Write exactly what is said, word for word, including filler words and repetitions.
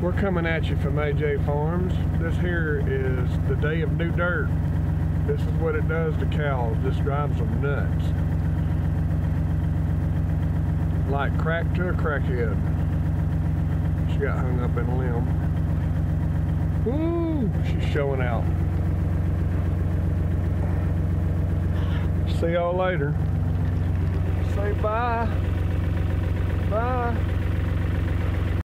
We're coming at you from A J Farms. This here is the day of new dirt. This is what it does to cows. This drives them nuts. Like crack to a crackhead. She got hung up in a limb. Woo! She's showing out. See y'all later. Say bye. Bye.